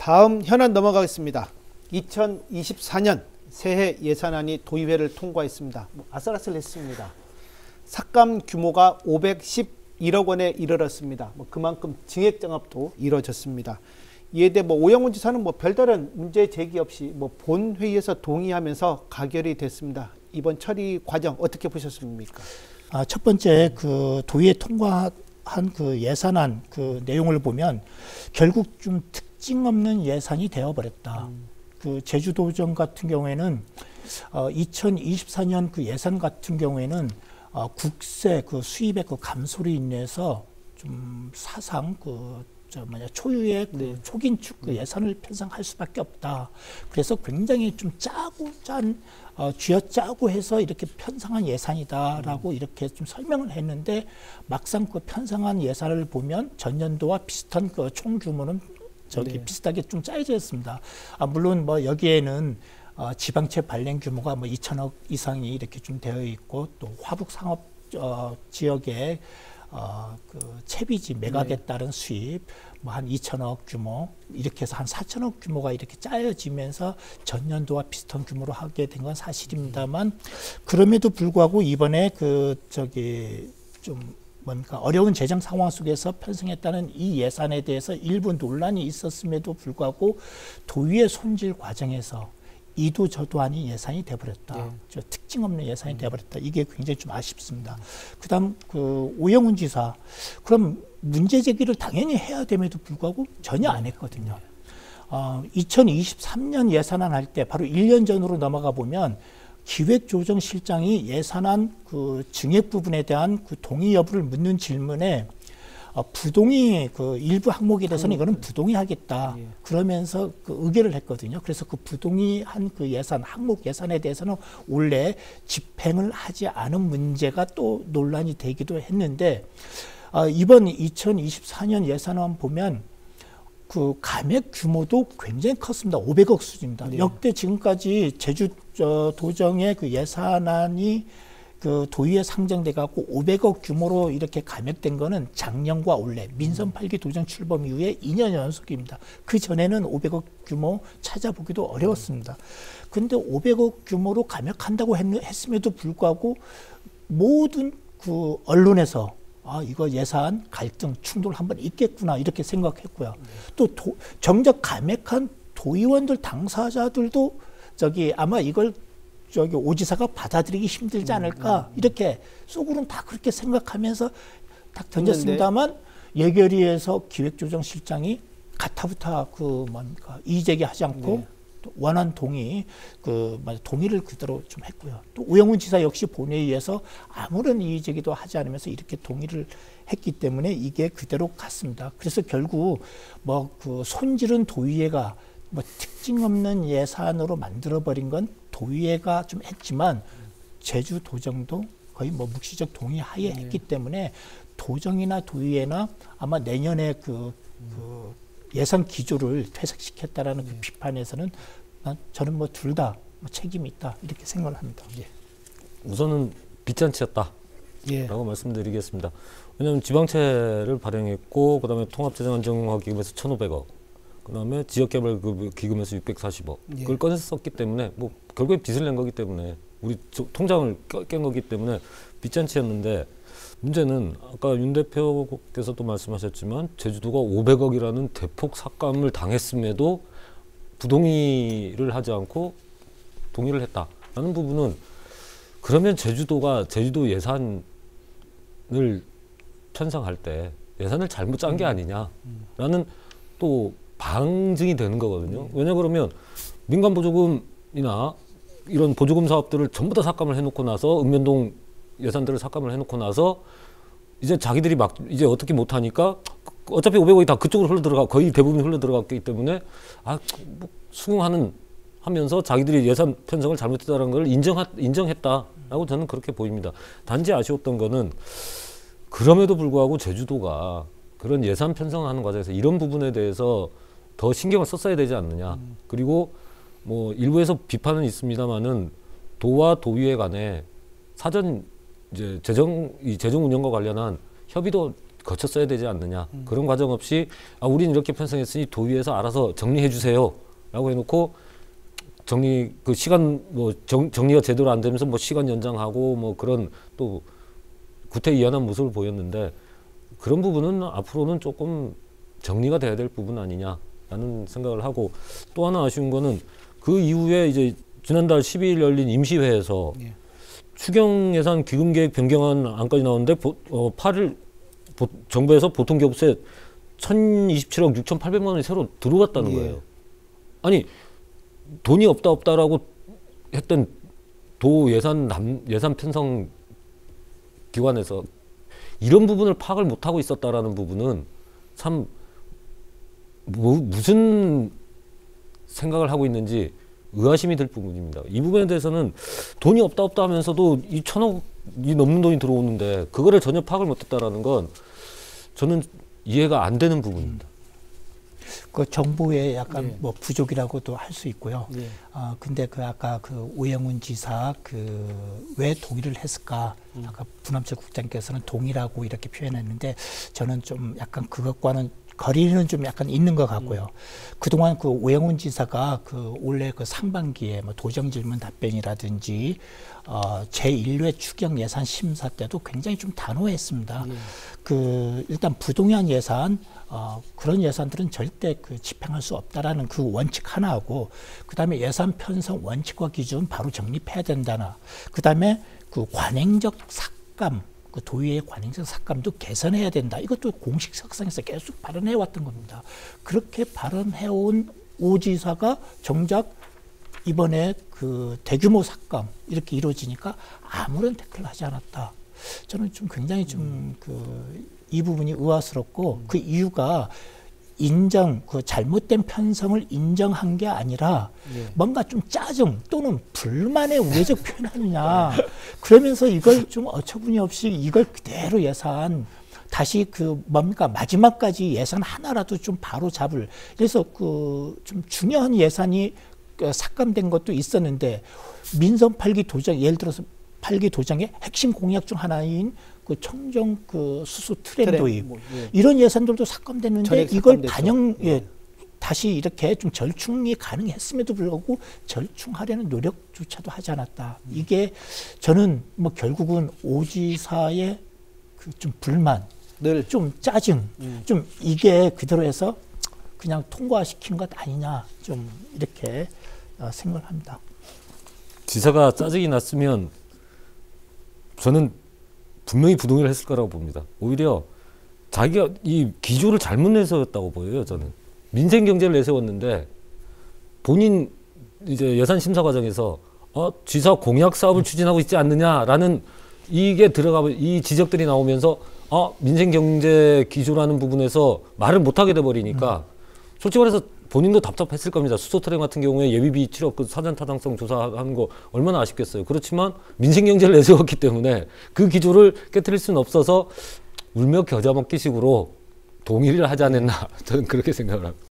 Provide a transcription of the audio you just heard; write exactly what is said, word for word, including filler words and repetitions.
다음 현안 넘어가겠습니다. 이천이십사 년 새해 예산안이 도의회를 통과했습니다. 뭐 아슬아슬했습니다. 삭감 규모가 오백십일억 원에 이르렀습니다. 뭐 그만큼 증액 장업도 이루어졌습니다. 이에 대해 뭐 오영훈 지사는 뭐 별다른 문제 제기 없이 뭐 본회의에서 동의하면서 가결이 됐습니다. 이번 처리 과정 어떻게 보셨습니까? 아, 첫 번째 그 도의회 통과한 그 예산안 그 내용을 보면 결국 좀 특징 없는 예산이 되어버렸다. 음. 그 제주도정 같은 경우에는 어, 이천이십사 년 그 예산 같은 경우에는 어, 국세 그 수입의 그 감소로 인해서 좀 사상 그 저 뭐냐 초유의 그 네. 초긴축 그 예산을 편성할 수밖에 없다. 그래서 굉장히 좀 짜고 짠 어, 쥐어짜고 해서 이렇게 편성한 예산이다라고 음. 이렇게 좀 설명을 했는데 막상 그 편성한 예산을 보면 전년도와 비슷한 그 총 규모는 저기 네. 비슷하게 좀 짜여져 있습니다. 아, 물론 뭐 여기에는 어, 지방채 발행 규모가 뭐 이천억 이상이 이렇게 좀 되어 있고 또 화북 상업 어, 지역에 어, 그 채비지 매각에 네. 따른 수입 뭐 한 이천억 규모 이렇게 해서 한 사천억 규모가 이렇게 짜여지면서 전년도와 비슷한 규모로 하게 된 건 사실입니다만 그럼에도 불구하고 이번에 그 저기 좀 뭔가 어려운 재정 상황 속에서 편성했다는 이 예산에 대해서 일부 논란이 있었음에도 불구하고 도의회 손질 과정에서 이도 저도 아닌 예산이 돼버렸다. 네. 저 특징 없는 예산이 음. 돼버렸다. 이게 굉장히 좀 아쉽습니다. 음. 그다음 그 오영훈 지사 그럼 문제 제기를 당연히 해야 됨에도 불구하고 전혀 안 했거든요. 어, 이천이십삼 년 예산안 할 때 바로 일 년 전으로 넘어가 보면 기획조정실장이 예산안 그 증액 부분에 대한 그 동의 여부를 묻는 질문에 어, 부동의 그 일부 항목에 대해서는 이거는 부동의하겠다. 예. 그러면서 그 의결을 했거든요. 그래서 그 부동의한 그 예산, 항목 예산에 대해서는 원래 집행을 하지 않은 문제가 또 논란이 되기도 했는데 어, 이번 이천이십사 년 예산안 보면 그 감액 규모도 굉장히 컸습니다. 오백억 수준입니다. 네. 역대 지금까지 제주도정의 그 예산안이 그 도의회에 상정돼 갖고 오백억 규모로 이렇게 감액된 거는 작년과 올해 민선 팔 기 도정 출범 이후에 이 년 연속입니다. 그 전에는 오백억 규모 찾아보기도 어려웠습니다. 근데 오백억 규모로 감액한다고 했, 했음에도 불구하고 모든 그 언론에서 아, 이거 예산 갈등, 충돌 한번 있겠구나 이렇게 생각했고요. 또 도, 정작 감액한 도의원들 당사자들도 저기 아마 이걸 저기 오 지사가 받아들이기 힘들지 않을까 음, 음, 음. 이렇게 속으로는 다 그렇게 생각하면서 딱 던졌습니다만 예결위에서 기획조정실장이 가타부타 그 뭔가 이의제기하지 않고 네. 또 원안 동의 그 동의를 그대로 좀 했고요. 또 오영훈 지사 역시 본회의에서 아무런 이의제기도 하지 않으면서 이렇게 동의를 했기 때문에 이게 그대로 갔습니다. 그래서 결국 뭐 그 손질은 도의회가 뭐 특징 없는 예산으로 만들어버린 건 도의회가 좀 했지만 제주도정도 거의 뭐 묵시적 동의하에 네. 했기 때문에 도정이나 도의회나 아마 내년에 그, 그 예산 기조를 퇴색시켰다라는 네. 그 비판에서는 저는 뭐 둘 다 뭐 책임이 있다 이렇게 생각을 합니다. 예. 우선은 빚잔치였다 예. 라고 말씀드리겠습니다. 왜냐하면 지방채를 발행했고 그다음에 통합재정안정화기금에서 천오백억 그다음에 지역개발기금에서 육백사십억 예. 그걸 꺼내서 썼기 때문에 뭐 결국에 빚을 낸 거기 때문에 우리 통장을 깬 거기 때문에 빚잔치였는데 문제는 아까 윤 대표께서도 말씀하셨지만 제주도가 오백억이라는 대폭 삭감을 당했음에도 부동의를 하지 않고 동의를 했다라는 부분은 그러면 제주도가 제주도 예산을 편성할 때 예산을 잘못 짠 게 아니냐라는 또 방증이 되는 거거든요. 왜냐 그러면 민간 보조금이나 이런 보조금 사업들을 전부 다 삭감을 해놓고 나서 읍면동 예산들을 삭감을 해놓고 나서 이제 자기들이 막 이제 어떻게 못하니까 어차피 오백억이 다 그쪽으로 흘러 들어가 거의 대부분 흘러 들어갔기 때문에 아 뭐 수긍하는 하면서 자기들이 예산 편성을 잘못했다는 걸 인정하, 인정했다라고 저는 그렇게 보입니다. 단지 아쉬웠던 거는 그럼에도 불구하고 제주도가 그런 예산 편성하는 과정에서 이런 부분에 대해서 더 신경을 썼어야 되지 않느냐. 음. 그리고 뭐 일부에서 비판은 있습니다만은 도와 도의회 간에 사전 이제 재정 이 재정 운영과 관련한 협의도 거쳤어야 되지 않느냐. 음. 그런 과정 없이 아, 우리는 이렇게 편성했으니 도의회에서 알아서 정리해 주세요. 라고 해놓고 정리 그 시간 뭐 정, 정리가 제대로 안 되면서 뭐 시간 연장하고 뭐 그런 또 구태의연한 모습을 보였는데 그런 부분은 앞으로는 조금 정리가 돼야 될 부분 아니냐라는 생각을 하고 또 하나 아쉬운 거는 그 이후에 이제 지난달 십이 일 열린 임시회에서 예. 추경 예산 기금 계획 변경안 안까지 나오는데 보, 어, 팔 일 보, 정부에서 보통교부세 천이십칠억 육천팔백만 원이 새로 들어왔다는 예. 거예요. 아니 돈이 없다 없다라고 했던 도 예산 남, 예산 편성 기관에서 이런 부분을 파악을 못하고 있었다라는 부분은 참 뭐, 무슨 생각을 하고 있는지 의아심이 들 부분입니다. 이 부분에 대해서는 돈이 없다 없다 하면서도 이 천억이 넘는 돈이 들어오는데 그거를 전혀 파악을 못했다라는 건 저는 이해가 안 되는 부분입니다. 그 정부의 약간 네. 뭐 부족이라고도 할 수 있고요. 네. 아 근데 그 아까 그 오영훈 지사 그 왜 동의를 했을까? 음. 아까 부남철 국장께서는 동의라고 이렇게 표현했는데 저는 좀 약간 그것과는 거리는 좀 약간 있는 것 같고요. 음. 그동안 그 오영훈 지사가 그 올해 그 상반기에 뭐 도정 질문 답변이라든지 어, 제일 회 추경 예산 심사 때도 굉장히 좀 단호했습니다. 음. 그 일단 부동산 예산 어, 그런 예산들은 절대 그 집행할 수 없다라는 그 원칙 하나하고 그다음에 예산 편성 원칙과 기준 바로 정립해야 된다나 그다음에 그 관행적 삭감 그 도의회의 관행적 삭감도 개선해야 된다. 이것도 공식 석상에서 계속 발언해 왔던 겁니다. 그렇게 발언해온 오 지사가 정작 이번에 그 대규모 삭감 이렇게 이루어지니까 아무런 태클을 하지 않았다. 저는 좀 굉장히 좀 그 이 부분이 의아스럽고 음. 그 이유가 인정, 그 잘못된 편성을 인정한 게 아니라 예. 뭔가 좀 짜증 또는 불만의 우회적 표현하느냐. 그러면서 이걸 좀 어처구니 없이 이걸 그대로 예산 다시 그 뭡니까 마지막까지 예산 하나라도 좀 바로 잡을. 그래서 그 좀 중요한 예산이 삭감된 것도 있었는데 민선 팔 기 도정 예를 들어서 팔 기 도정의 핵심 공약 중 하나인 그 청정 그 수소 트램 도입 뭐, 예. 이런 예산들도 삭감됐는데 이걸 반영 예. 예, 다시 이렇게 좀 절충이 가능했음에도 불구하고 절충하려는 노력조차도 하지 않았다. 음. 이게 저는 뭐 결국은 오 지사의 그 좀 불만, 늘 좀 짜증, 음. 좀 이게 그대로 해서 그냥 통과시킨 것 아니냐 좀 이렇게 어, 생각을 합니다. 지사가 짜증이 났으면 저는 분명히 부동의를 했을 거라고 봅니다. 오히려 자기가 이 기조를 잘못 내세웠다고 보여요. 저는 민생 경제를 내세웠는데 본인 이제 예산 심사 과정에서 어, 지사 공약 사업을 추진하고 있지 않느냐라는 이게 들어가 이 지적들이 나오면서 어, 민생 경제 기조라는 부분에서 말을 못하게 돼 버리니까 음. 솔직히 말해서 본인도 답답했을 겁니다. 수소트램 같은 경우에 예비비 칠억 그 사전 타당성 조사하는 거 얼마나 아쉽겠어요. 그렇지만 민생 경제를 내세웠기 때문에 그 기조를 깨트릴 수는 없어서 울며 겨자 먹기식으로 동의를 하지 않았나 저는 그렇게 생각을 합니다.